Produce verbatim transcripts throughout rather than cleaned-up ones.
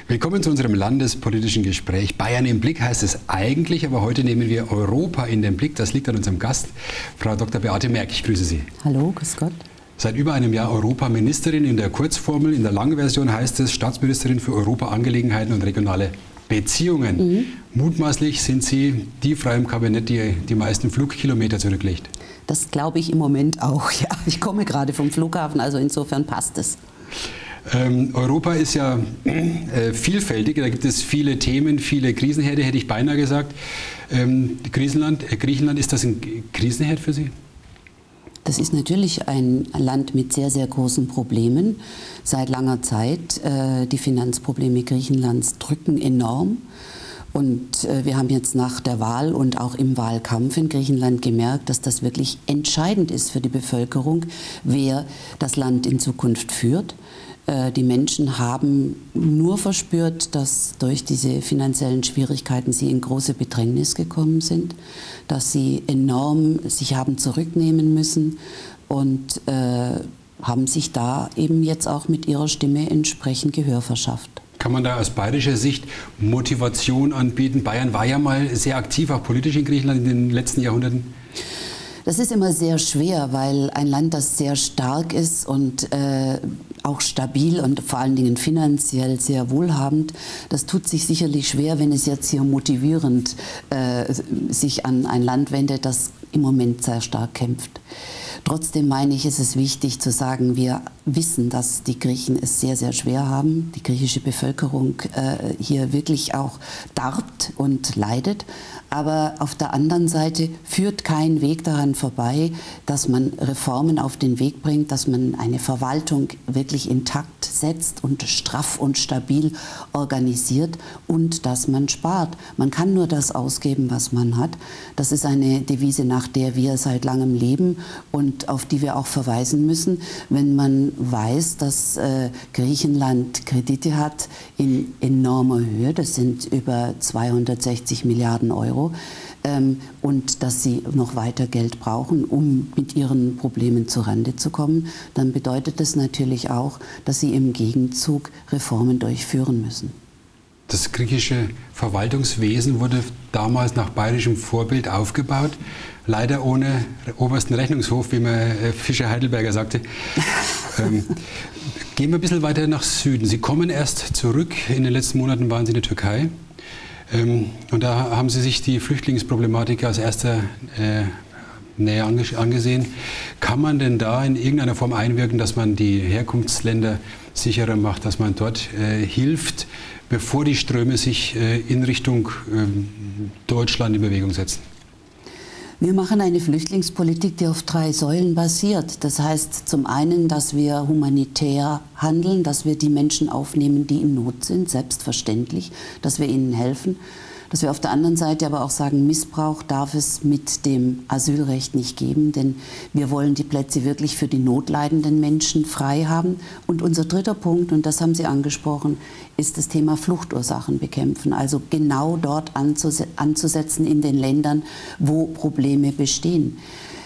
Willkommen zu unserem landespolitischen Gespräch. Bayern im Blick heißt es eigentlich, aber heute nehmen wir Europa in den Blick. Das liegt an unserem Gast, Frau Doktor Beate Merck. Ich grüße Sie. Hallo, grüß Gott. Seit über einem Jahr Europaministerin. In der Kurzformel, in der langen Version heißt es Staatsministerin für Europaangelegenheiten und regionale Beziehungen. Mhm. Mutmaßlich sind Sie die Frau im Kabinett, die die meisten Flugkilometer zurücklegt. Das glaube ich im Moment auch, ja. Ich komme gerade vom Flughafen, also insofern passt es. Ähm, Europa ist ja äh, vielfältig, da gibt es viele Themen, viele Krisenherde, hätte ich beinahe gesagt. Ähm, Griechenland, äh, Griechenland, ist das ein Krisenherd für Sie? Das ist natürlich ein Land mit sehr, sehr großen Problemen seit langer Zeit. Äh, die Finanzprobleme Griechenlands drücken enorm. Und äh, wir haben jetzt nach der Wahl und auch im Wahlkampf in Griechenland gemerkt, dass das wirklich entscheidend ist für die Bevölkerung, wer das Land in Zukunft führt. Die Menschen haben nur verspürt, dass durch diese finanziellen Schwierigkeiten sie in große Bedrängnis gekommen sind, dass sie enorm sich haben zurücknehmen müssen und äh, haben sich da eben jetzt auch mit ihrer Stimme entsprechend Gehör verschafft. Kann man da aus bayerischer Sicht Motivation anbieten? Bayern war ja mal sehr aktiv, auch politisch in Griechenland in den letzten Jahrhunderten. Das ist immer sehr schwer, weil ein Land, das sehr stark ist und äh, auch stabil und vor allen Dingen finanziell sehr wohlhabend, das tut sich sicherlich schwer, wenn es jetzt hier motivierend äh, sich an ein Land wendet, das im Moment sehr stark kämpft. Trotzdem meine ich, ist es wichtig zu sagen, wir wissen, dass die Griechen es sehr, sehr schwer haben, die griechische Bevölkerung äh, hier wirklich auch darbt und leidet. Aber auf der anderen Seite führt kein Weg daran vorbei, dass man Reformen auf den Weg bringt, dass man eine Verwaltung wirklich intakt setzt und straff und stabil organisiert und dass man spart. Man kann nur das ausgeben, was man hat. Das ist eine Devise, nach der wir seit langem leben und auf die wir auch verweisen müssen, wenn man weiß, dass äh, Griechenland Kredite hat in enormer Höhe. Das sind über zweihundertsechzig Milliarden Euro. Ähm, und dass sie noch weiter Geld brauchen, um mit ihren Problemen zurande zu kommen, dann bedeutet das natürlich auch, dass sie im Gegenzug Reformen durchführen müssen. Das griechische Verwaltungswesen wurde damals nach bayerischem Vorbild aufgebaut, leider ohne obersten Rechnungshof, wie man Fischer-Heidelberger sagte. ähm, gehen wir ein bisschen weiter nach Süden. Sie kommen erst zurück, in den letzten Monaten waren Sie in der Türkei. Ähm, und da haben Sie sich die Flüchtlingsproblematik aus erster äh, Nähe angesehen. Kann man denn da in irgendeiner Form einwirken, dass man die Herkunftsländer sicherer macht, dass man dort äh, hilft, bevor die Ströme sich äh, in Richtung äh, Deutschland in Bewegung setzen? Wir machen eine Flüchtlingspolitik, die auf drei Säulen basiert. Das heißt zum einen, dass wir humanitär handeln, dass wir die Menschen aufnehmen, die in Not sind, selbstverständlich, dass wir ihnen helfen. Dass wir auf der anderen Seite aber auch sagen, Missbrauch darf es mit dem Asylrecht nicht geben, denn wir wollen die Plätze wirklich für die notleidenden Menschen frei haben. Und unser dritter Punkt, und das haben Sie angesprochen, ist das Thema Fluchtursachen bekämpfen. Also genau dort anzusetzen in den Ländern, wo Probleme bestehen.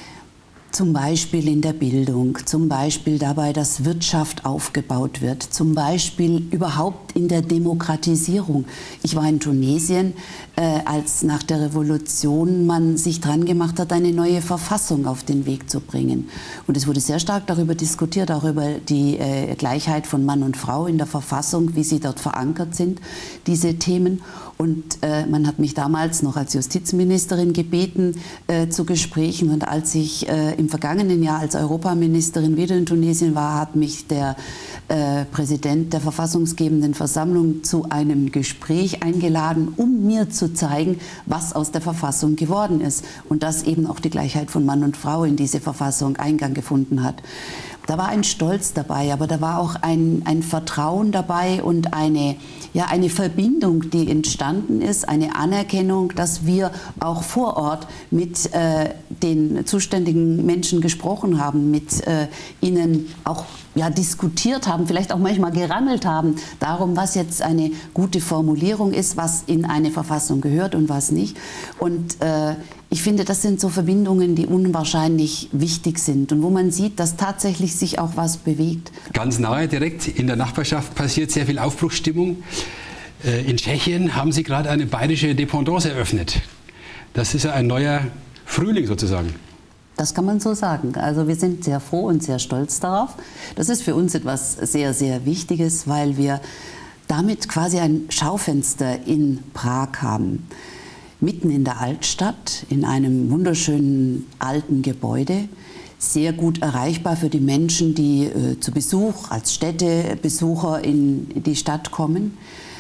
Zum Beispiel in der Bildung, zum Beispiel dabei, dass Wirtschaft aufgebaut wird, zum Beispiel überhaupt in der Demokratisierung. Ich war in Tunesien, äh, als nach der Revolution man sich dran gemacht hat, eine neue Verfassung auf den Weg zu bringen. Und es wurde sehr stark darüber diskutiert, auch über die äh, Gleichheit von Mann und Frau in der Verfassung, wie sie dort verankert sind, diese Themen. Und äh, man hat mich damals noch als Justizministerin gebeten äh, zu Gesprächen. Und als ich äh, im vergangenen Jahr als Europaministerin wieder in Tunesien war, hat mich der äh, Präsident der verfassungsgebenden Versammlung zu einem Gespräch eingeladen, um mir zu zeigen, was aus der Verfassung geworden ist. Und dass eben auch die Gleichheit von Mann und Frau in diese Verfassung Eingang gefunden hat. Da war ein Stolz dabei, aber da war auch ein, ein Vertrauen dabei und eine, ja, eine Verbindung, die entstanden ist, eine Anerkennung, dass wir auch vor Ort mit äh, den zuständigen Menschen gesprochen haben, mit äh, ihnen auch ja, diskutiert haben, vielleicht auch manchmal gerammelt haben, darum, was jetzt eine gute Formulierung ist, was in eine Verfassung gehört und was nicht. Und äh, ich finde, das sind so Verbindungen, die unwahrscheinlich wichtig sind und wo man sieht, dass tatsächlich sich auch was bewegt. Ganz nahe, direkt in der Nachbarschaft passiert sehr viel Aufbruchsstimmung. In Tschechien haben Sie gerade eine bayerische Dependance eröffnet. Das ist ja ein neuer Frühling sozusagen. Das kann man so sagen. Also wir sind sehr froh und sehr stolz darauf. Das ist für uns etwas sehr, sehr Wichtiges, weil wir damit quasi ein Schaufenster in Prag haben. Mitten in der Altstadt, in einem wunderschönen alten Gebäude, sehr gut erreichbar für die Menschen, die äh, zu Besuch als Städtebesucher in die Stadt kommen.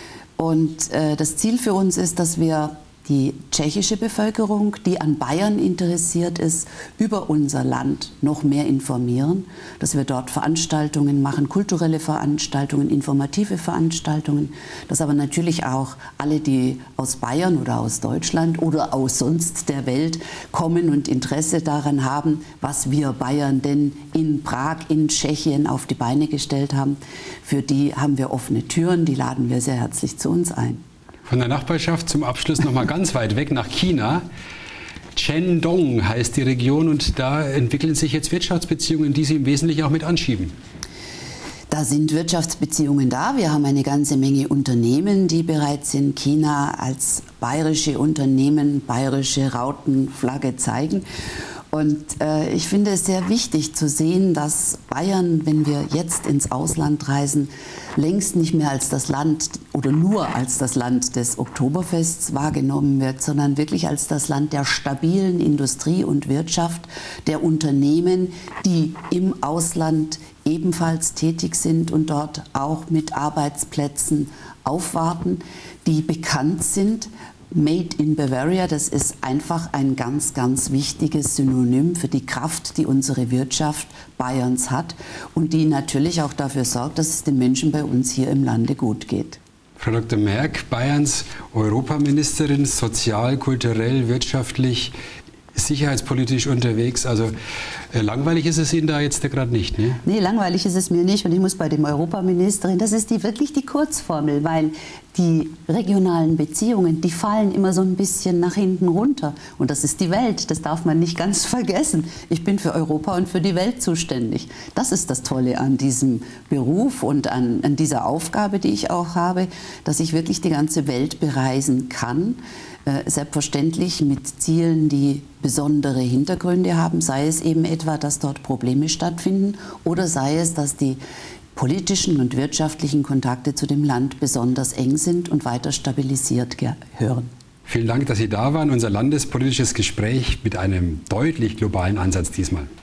Und äh, das Ziel für uns ist, dass wir die tschechische Bevölkerung, die an Bayern interessiert ist, über unser Land noch mehr informieren, dass wir dort Veranstaltungen machen, kulturelle Veranstaltungen, informative Veranstaltungen, dass aber natürlich auch alle, die aus Bayern oder aus Deutschland oder aus sonst der Welt kommen und Interesse daran haben, was wir Bayern denn in Prag, in Tschechien auf die Beine gestellt haben. Für die haben wir offene Türen, die laden wir sehr herzlich zu uns ein. Von der Nachbarschaft zum Abschluss noch mal ganz weit weg nach China. Shandong heißt die Region und da entwickeln sich jetzt Wirtschaftsbeziehungen, die Sie im Wesentlichen auch mit anschieben. Da sind Wirtschaftsbeziehungen da. Wir haben eine ganze Menge Unternehmen, die bereits in China als bayerische Unternehmen, bayerische Rautenflagge zeigen. Und äh, ich finde es sehr wichtig zu sehen, dass Bayern, wenn wir jetzt ins Ausland reisen, längst nicht mehr als das Land oder nur als das Land des Oktoberfests wahrgenommen wird, sondern wirklich als das Land der stabilen Industrie und Wirtschaft, der Unternehmen, die im Ausland ebenfalls tätig sind und dort auch mit Arbeitsplätzen aufwarten, die bekannt sind. Made in Bavaria, das ist einfach ein ganz, ganz wichtiges Synonym für die Kraft, die unsere Wirtschaft Bayerns hat und die natürlich auch dafür sorgt, dass es den Menschen bei uns hier im Lande gut geht. Frau Doktor Merck, Bayerns Europaministerin, sozial, kulturell, wirtschaftlich, sicherheitspolitisch unterwegs. Also äh, langweilig ist es Ihnen da jetzt gerade nicht, ne? Nee, langweilig ist es mir nicht. Und ich muss bei dem Europaministerin, das ist die, wirklich die Kurzformel, weil die regionalen Beziehungen, die fallen immer so ein bisschen nach hinten runter. Und das ist die Welt, das darf man nicht ganz vergessen. Ich bin für Europa und für die Welt zuständig. Das ist das Tolle an diesem Beruf und an, an dieser Aufgabe, die ich auch habe, dass ich wirklich die ganze Welt bereisen kann. Äh, selbstverständlich mit Zielen, die besondere Hintergründe haben, sei es eben etwa, dass dort Probleme stattfinden oder sei es, dass die politischen und wirtschaftlichen Kontakte zu dem Land besonders eng sind und weiter stabilisiert gehören. Vielen Dank, dass Sie da waren. Unser landespolitisches Gespräch mit einem deutlich globalen Ansatz diesmal.